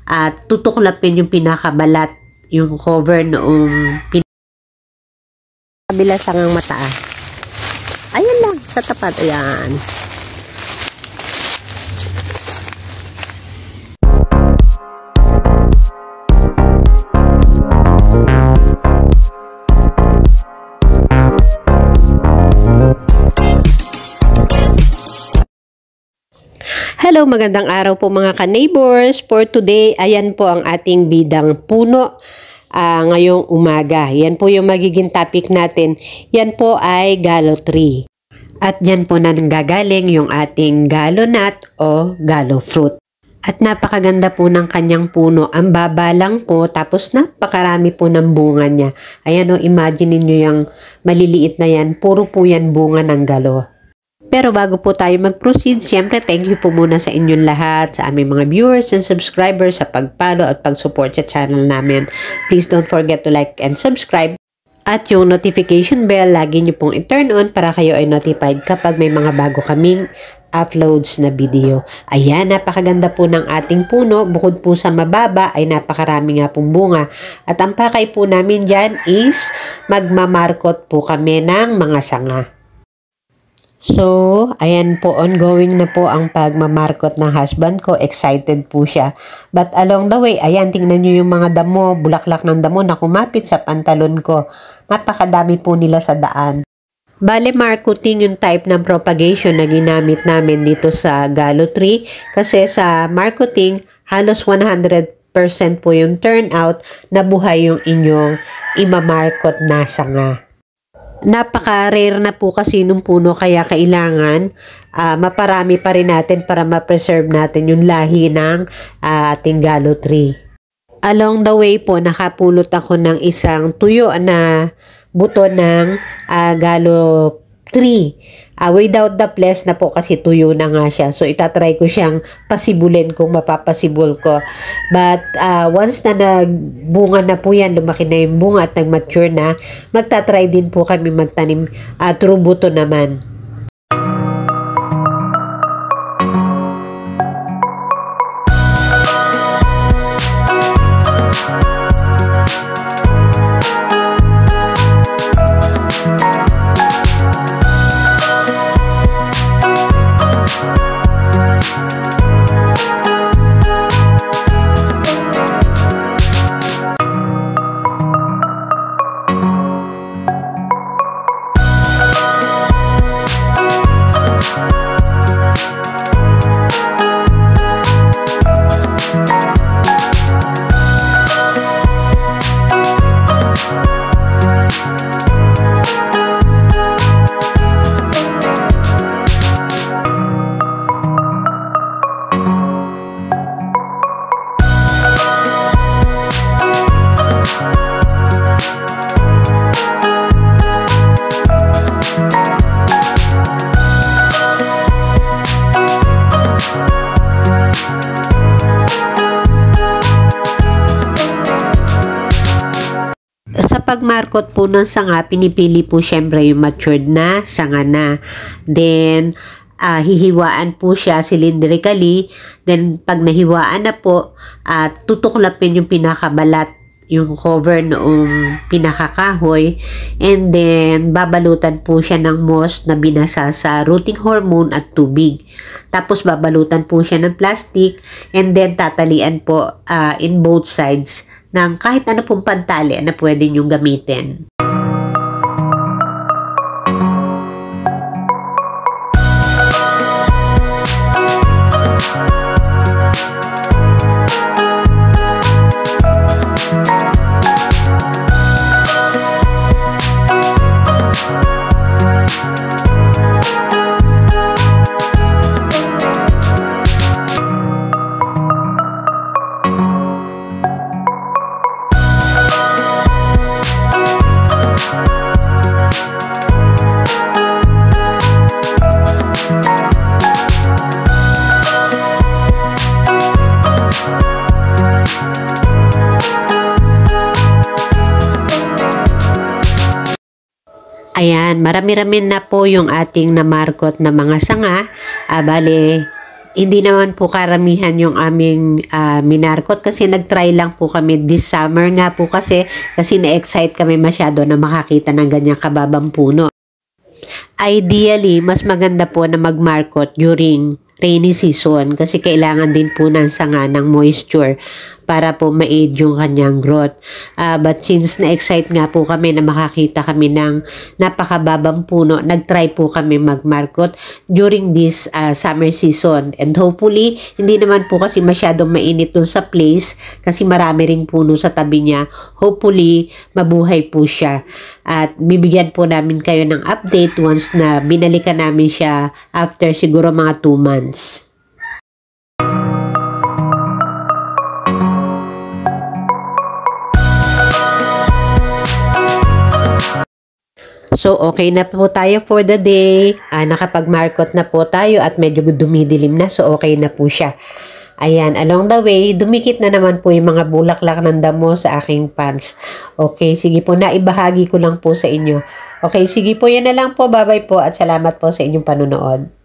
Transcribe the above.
at tutuklapin yung pinakabalat, yung cover noong kabila sangang mataas. Ayan lang, sa tapat, ayan. Hello, magandang araw po mga ka-neighbors. For today, ayan po ang ating bidang puno ngayong umaga. Yan po yung magiging topic natin. Yan po ay galo tree. At yan po nanggagaling yung ating galo nut o galo fruit. At napakaganda po ng kanyang puno. Ang baba lang po, tapos napakarami po ng bunga niya. Ayan o, imagine niyo yung maliliit na yan. Puro po yan bunga ng galo. Pero bago po tayo mag-proceed, siyempre thank you po muna sa inyong lahat, sa aming mga viewers and subscribers sa pag-follow at pag-support sa channel namin. Please don't forget to like and subscribe. At yung notification bell, lagi nyo pong i-turn on para kayo ay notified kapag may mga bago kaming uploads na video. Ayan, napakaganda po ng ating puno. Bukod po sa mababa ay napakarami nga pong bunga. At ang pakay po namin dyan is magmamarkot po kami ng mga sanga. So, ayan po, ongoing na po ang pagmamarkot ng husband ko. Excited po siya. But along the way, ayan, tingnan nyo yung mga damo, bulaklak ng damo na kumapit sa pantalon ko. Napakadami po nila sa daan. Bale, marketing yung type ng propagation na ginamit namin dito sa galo tree. Kasi sa marketing, halos 100% po yung turnout na buhay yung inyong imamarkot na sanga. Napaka-rare na po kasi nung puno kaya kailangan maparami pa rin natin para ma-preserve natin yung lahi ng ating galo tree. Along the way po, nakapulot ako ng isang tuyo na buto ng galo tree. Without the flesh na po kasi tuyo na nga siya. So, itatry ko siyang pasibulin kung mapapasibol ko. But, once na nagbunga na po yan, lumaki na yung bunga at nag-mature na, magtatry din po kami magtanim through buto naman. Sa pagmarkot po ng sanga, pinipili po syempre yung matured na sanga na. Then, hihiwaan po siya cylindrically. Then, pag nahiwaan na po, tutuklapin yung pinakabalat, yung cover noong pinakakahoy. And then, babalutan po siya ng moss na binasa sa rooting hormone at tubig. Tapos, babalutan po siya ng plastic. And then, tatalian po in both sides ng kahit ano pong pantali na pwede nyo gamitin. Ayan, marami-rami na po yung ating namarkot na mga sanga. Bale, Hindi naman po karamihan yung aming minarkot kasi nag-try lang po kami this summer nga po kasi na-excite kami masyado na makakita ng ganyang kababang puno. Ideally, mas maganda po na mag-markot during rainy season kasi kailangan din po ng sanga ng moisture para po ma-aid yung kanyang growth. But since na-excite nga po kami na makakita kami ng napakababang puno, nag-try po kami mag-markot during this summer season. And hopefully, hindi naman po kasi masyadong mainit dun sa place kasi marami ring puno sa tabi niya. Hopefully, mabuhay po siya. At bibigyan po namin kayo ng update once na binalikan namin siya after siguro mga 2 months. So, okay na po tayo for the day. Nakapag-markot na po tayo at medyo dumidilim na. So, okay na po siya. Ayan, along the way, dumikit na naman po yung mga bulaklak ng damo sa aking pants. Okay, sige po, naibahagi ko lang po sa inyo. Okay, sige po, yan na lang po. Bye-bye po at salamat po sa inyong panunood.